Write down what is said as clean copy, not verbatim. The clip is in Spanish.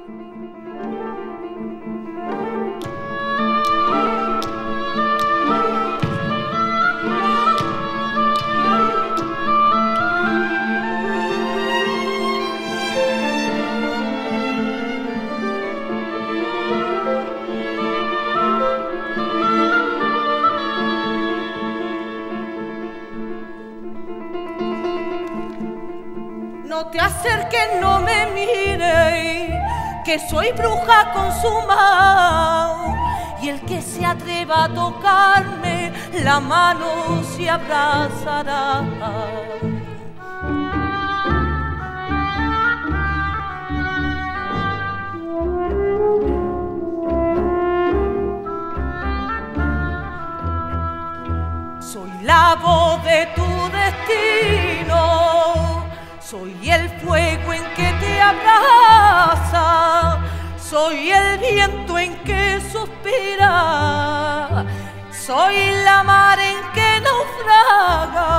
No te acerques, no me mires, que soy bruja consumada, y el que se atreva a tocarme la mano se abrazará. Soy la voz de tu destino, soy el fuego en que te abraza, soy el viento en que suspira, soy la mar en que naufraga.